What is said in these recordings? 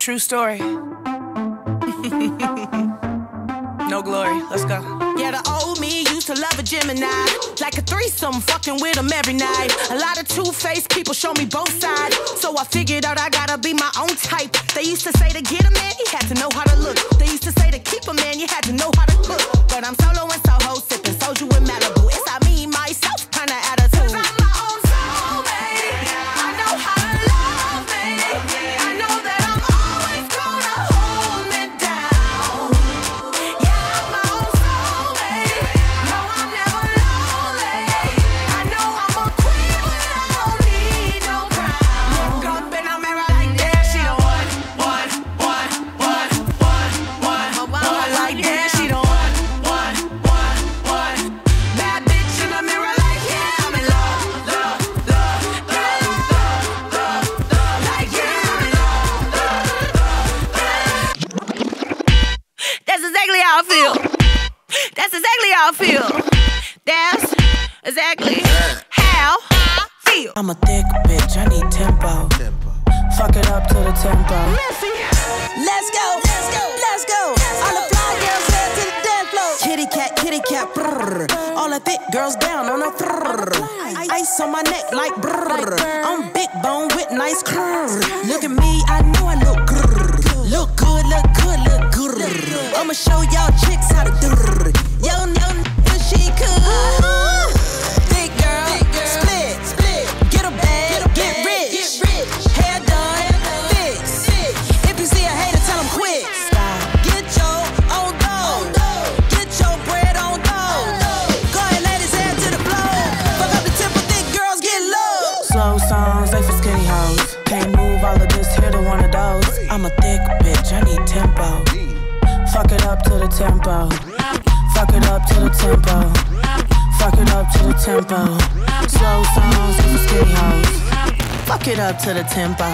True story. No glory. Let's go. Yeah, the old me used to love a Gemini. Like a threesome, fucking with them every night. A lot of two-faced people show me both sides. So I figured out I gotta be my own type. They used to say to get a man, you had to know how to look. They used to say to keep a man, you had to know how to cook. But I'm solo and Soho, sipping soju in Malibu. It's I me, myself, kinda attitude. 'Cause I'm my own soulmate. I know how to love me. I know that I'm always gonna hold me down. Yeah, I'm my own soulmate. No, I'm never lonely. I know I'm a queen when I don't need no crown. Look up in a mirror like that, she the one. Like that, she the one. Bad bitch in the mirror like, yeah, I'm in love. Like, yeah, I'm in love. That's exactly how I feel. That's exactly how I feel. That's exactly how I feel. I'm a thick bitch, I need tempo. Fuck it up to the tempo. Let's go, let's go, let's go. All the fly girls head to the dance floor. Kitty cat, brrr. All the thick girls down on the brrr. Ice on my neck like brrr. I'm big bone with nice curves. Look at me, I know I look grrr. Look good, look good, look good. I'ma show y'all chicks how to do. Yo, she could. Big girl, split, get a bag, get rich. Hair done, fix. If you see a hater, tell him quit. Get your own dough. Get your bread on dough. Go ahead, ladies, head to the floor. Fuck up the tempo, thick girls get low. Slow songs, they for skinny hoes. Can't move all of this, here to one of those. I'm a thick bitch, I need tempo. Fuck it up to the tempo. Fuck it up to the tempo. Fuck it up to the tempo. Slow songs, they for skinny hoes. Fuck it up to the tempo.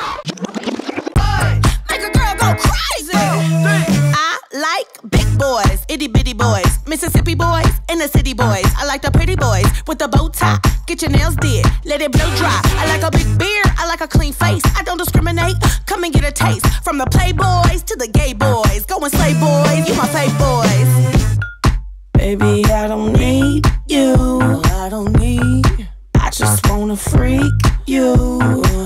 Make a girl go crazy. I like big boys, itty bitty boys, Mississippi boys, and the city boys. I like the pretty boys with the bow tie. Get your nails did, let it blow dry. I like a big beard, I like a clean face. I don't discriminate, come and get a taste. From the playboys to the gay boys. Go and slay boys, you my fave boys. Baby, I don't need you. I don't need. I just wanna freak you.